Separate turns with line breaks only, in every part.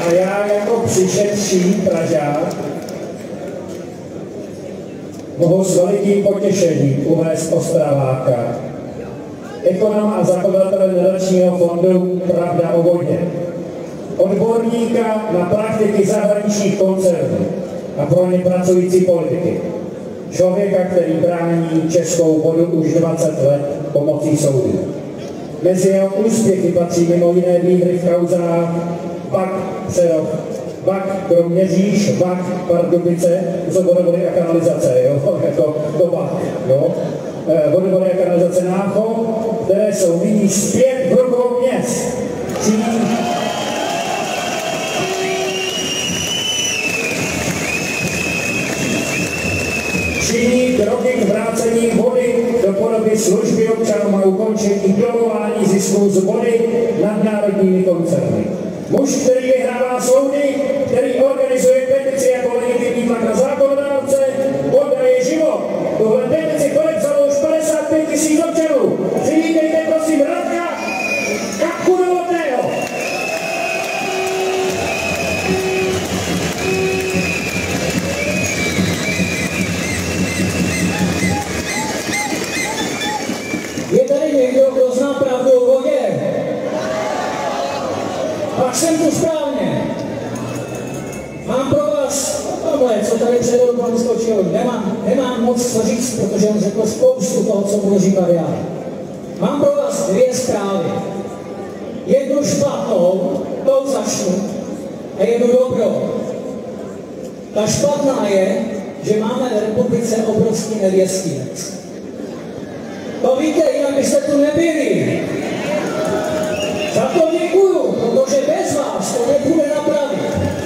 A já jako přišedší Pražák mohu s velikým potěšením uvést Ostraváka, ekonoma a zakladatele nadačního fondu Pravda o vodě, odborníka na praktiky zahraničních koncernů a pro ně pracující politiky. Člověka, který brání českou vodu už 20 let pomocí soudu. Mezi jeho úspěchy patří mimo jiné výhry v kauzách Bak Přerov, Bak Kroměříž, Bak Pardubice, to jsou vodovody a kanalizace, jo, jako to Bak, jo. Vodovody a kanalizace Náchod, které jsou nyní zpět v rukou měst. Činí kroky k vrácení vody do podoby služby občanům a ukončení dolování zisků z vody nadnárodními koncerny. Muž, který vyhrává soudy, který organizuje petici jako legitimní tlak na zákonodárce, oddaje život. Tuhle petici podepsalo už 55 000 občanů. Přivítejte prosím Radka Kapku Novotného.
Je tady někdo, kdo zná pravdu o vodě? Pak jsem tu správně. Mám pro vás tohle, co tady předal pan skočil. Nemám moc co říct, protože on řekl spoustu toho, co budu říkat já. Mám pro vás dvě zprávy. Jednu špatnou, tou začnu, a jednu dobrou. Ta špatná je, že máme v republice obrovský nevěstinec. To víte, jinak byste tu nebyli. Za to děkuju, protože bez vás to nepůjde napravit.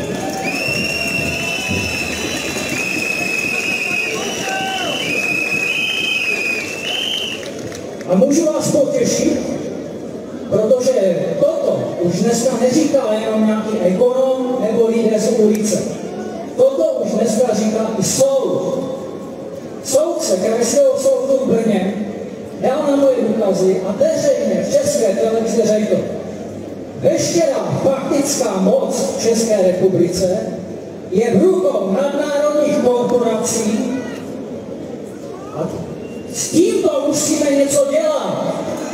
A můžu vás potěšit, protože toto už dneska neříká jenom nějaký ekonom nebo lídr z ulice. Toto už dneska říká i soud. Soudce Krajského soudu v Brně dal na moje důkazy a veřejně v České televizi řekl, veškerá faktická moc v České republice je v rukou nadnárodních korporací a s tímto musíme něco dělat.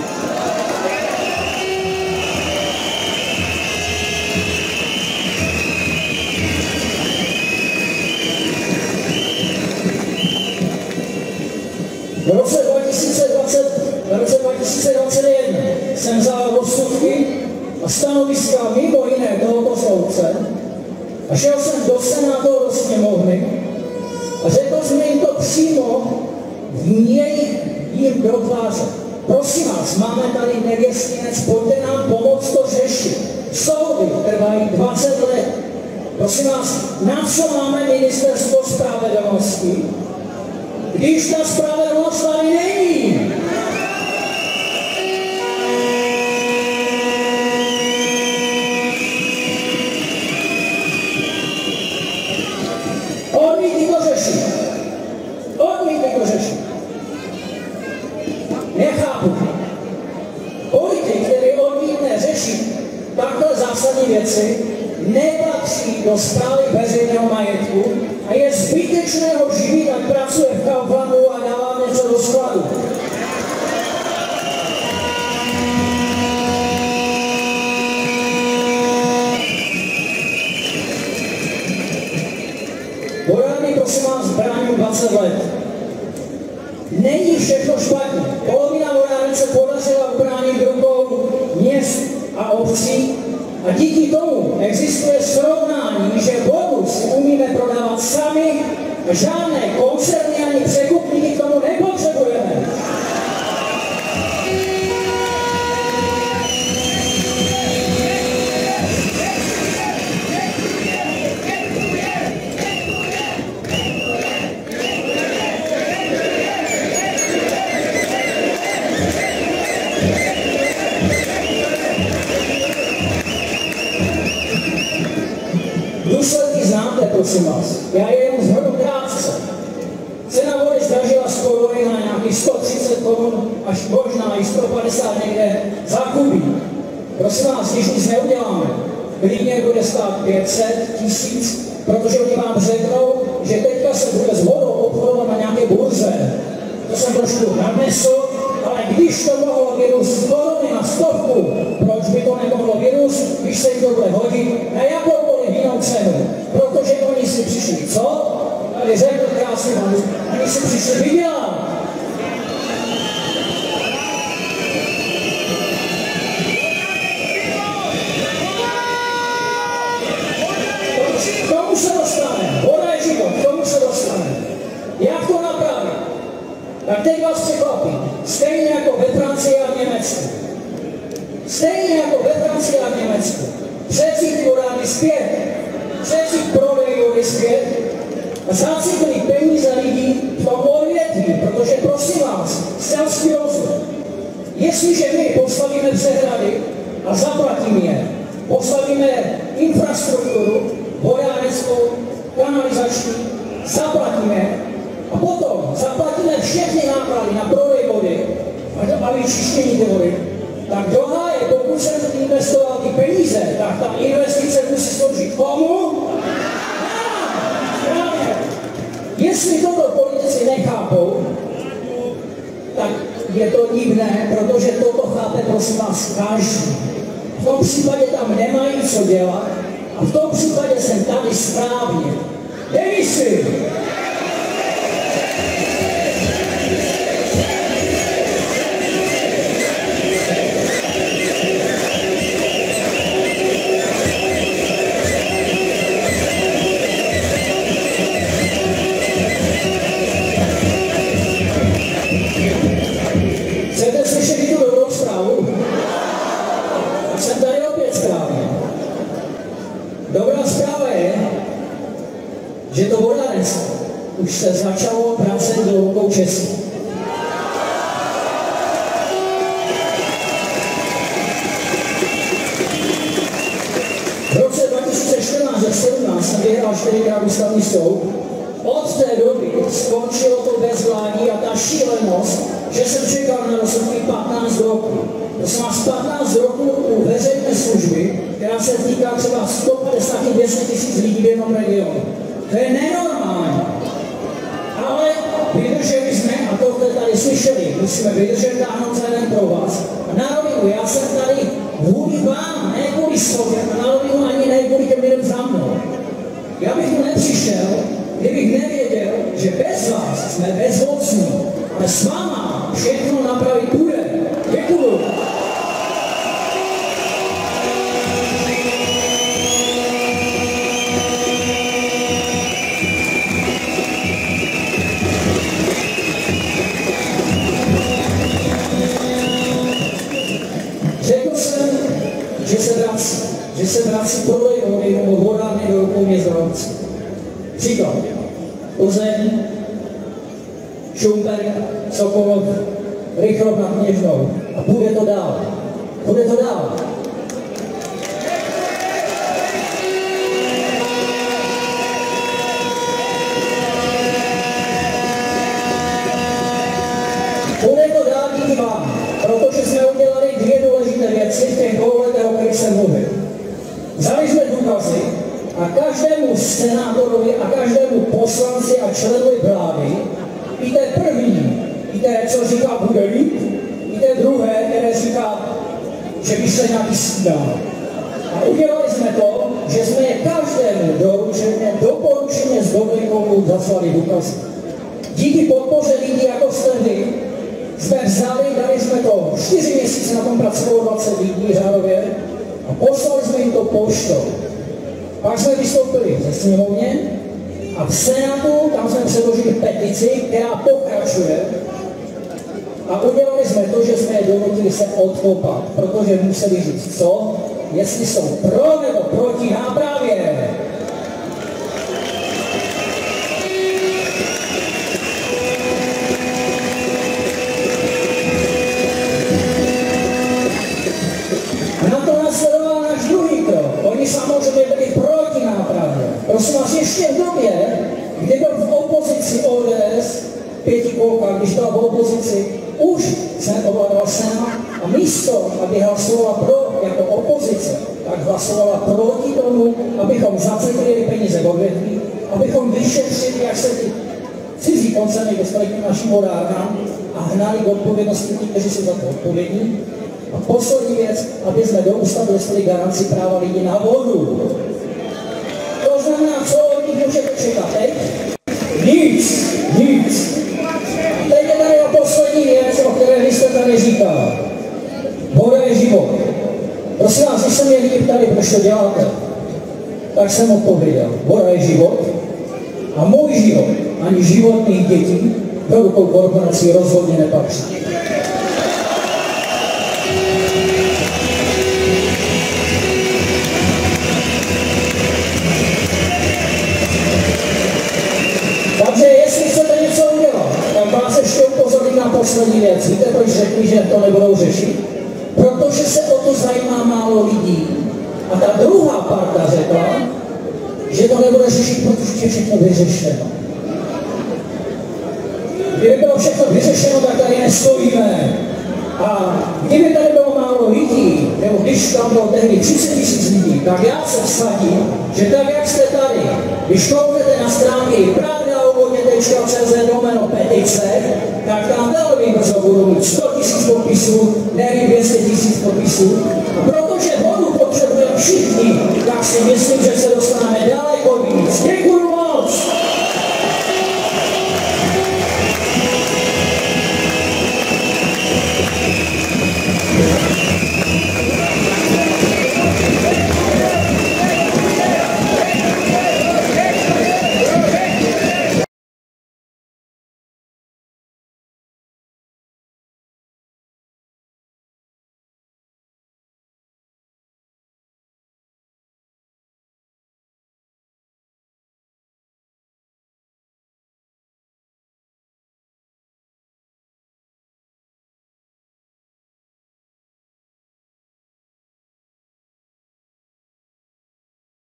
V roce 2021 jsem vzal rozsudky a stanoviska mimo jiné tohoto soudce a šel jsem do Senátu, do sněmovny a řekl jsem jim to přímo jim do tváře. Prosím vás, máme tady nevěstinec, pojďte nám pomoct to řešit. Soudy trvají 20 let. Prosím vás, na co máme ministerstvo spravedlnosti, když ta spravedlnost tady není? Odmítli to řešit. Nechápu. Politik, který odmítne řešit takhle zásadní věci, nepatří do správy veřejného majetku a je zbytečné ho živit, ať pracuje v Kauflandu a dává něco do skladu. Vojány, prosím vás, brání 20 let. Není všechno špatně. Polovina vojáren se podařila ubránit rukou měst a obcí a díky tomu existuje srovnání, že vodu si umíme prodávat sami a žádné koncerny ani překupníky k tomu nepotřebujeme. Důsledky znáte, prosím vás. Já je jenom zhrnu krátce. Cena vody zdražila z koruny na nějakých 130 korun až možná i 150 někde za kubík. Prosím vás, když nic neuděláme, klidně bude stát 500 000, protože oni vám řeknou, že teďka se bude s vodou obchodovat na nějaké burze. To jsem trošku nadnesl, ale když to mohlo virus z koruny na 100, proč by to nemohlo virus, když se jim to bude hodit na jakoukoliv jinou cenu? Protože oni si přišli co? Tady řekl krásný vám, oni si přišli vydělat. K tomu se dostane, voda je život, k tomu se dostane. Jak to napravit? Tak teď vás překvapím, stejně jako ve Francii a v Německu. Stejně jako ve Francii a v Německu. Přeci ty vodány zpět, přeci prodejí vody zpět a zacíklí peníze lidí v tom odvětví, protože prosím vás, selský rozum. Jestliže my postavíme přehrady a zaplatíme je, postavíme infrastrukturu, vodárenskou, kanalizační, zaplatíme a potom zaplatíme všechny náklady na prodej vody a vyčištění té vody, tak do háje, pokud jsem investoval ty peníze, tak ta investice musí sloužit komu? Právě. Jestli toto politici nechápou, tak je to divné, protože toto chápe prosím vás každý. V tom případě tam nemají co dělat a v tom případě jsem tady správně. Demisi! Chcete slyšet i tu dobrou zprávu? Tak jsem tady opět správně. Dobrá zpráva je, že to vodárenství už se začalo vracet do rukou Česky. V roce 2014 a 2017 jsem vyhrál 4krát ústavní soud. Od té doby skončilo to bezvládí a ta šílenost, že jsem čekal na rozhodnutí 15 roků. Prosím vás, 15 roků u veřejné služby, která se týká třeba 150–200 000 lidí v jednom regionu. To je nenormální. Ale vydrželi jsme, a to jste tady slyšeli, musíme vydržet táhnout za jeden pro vás. A na rovinu, já jsem tady kvůli vám, ne kvůli sobě, a na rovinu ani ne kvůli těm lidem za mnou. Já bych tu nepřišel, kdybych nevěděl, že bez vás jsme bezmocní, ale s váma všechno napravit bude. Děkuju. Řekl jsem, že se vrací prodej vody nebo vodárny do rukou městnavci. Příklad. Plzeň, Šumperk, Sokolov, Rychlov nad Kněžnou. A bude to dál. Bude to dál. Bude to dál díky vám, protože jsme udělali dvě důležité věci v těch 2 letech, o kterých jsem mluvil. Vzali jsme důkazy a každému senátorovi a každému poslanci a členovi vlády i té první, i té, co říká bude líp, i té druhé, které říká, že by se nějaký stídal. A udělali jsme to, že jsme je každému doporučeně z Dominikonu zaslali důkazy. Díky podpoře lidí, jako jste vy, jsme vzali, dali jsme to 4 měsíce, na tom pracovalo 20 lidí řádově a poslali jsme jim to poštou. Pak jsme vystoupili ze sněmovně a v Senátu, tam jsme předložili petici, která pokračuje a udělali jsme to, že jsme je donutili se odkopat, protože museli říct co, jestli jsou pro nebo proti nápravě. Na to následoval náš druhý krok. Oni samozřejmě byli proti nápravě. Prosím vás, ještě v době, kdy byl v opozici ODS, Pětikolka, když byl v opozici, už jsem ovládal Senát a místo, aby hlasovala pro jako opozice, tak hlasovala proti tomu, abychom zaceklili peníze v odvětví, abychom vyšetřili, jak se ty cizí koncerny dostali k našim vodárnám a hnali k odpovědnosti ty, kteří jsou za to odpovědní. A poslední věc, aby jsme do ústavu dostali garanci práva lidí na vodu. To znamená, co od nich můžete čekat teď? Nic. Teď je tady a poslední věc, o které vy jste tady říkal. Voda je život. Prosím vás, když se mě lidi ptali, proč to děláte, tak jsem odpověděl. Voda je život a můj život, ani život mých dětí, do rukou korporací rozhodně nepatří. Takže jestli chcete něco udělat, tak vás ještě upozorním na poslední věc. Víte, proč řekli, že to nebudou řešit? Protože se o to zajímá málo lidí. A ta druhá parta řekla, že to nebude řešit, protože je všechno vyřešeno. Kdyby bylo všechno vyřešeno, tak tady nestojíme. A kdyby tady bylo málo lidí, nebo když tam bylo tehdy 30 000 lidí, tak já se vsadím, že tak, jak jste tady, když kouknete na stránky pravda.cz/petice, tak tam velmi brzo budou mít 100 000 podpisů, ne 200 000 podpisů. A protože vodu potřebujeme všichni, tak si myslím, že se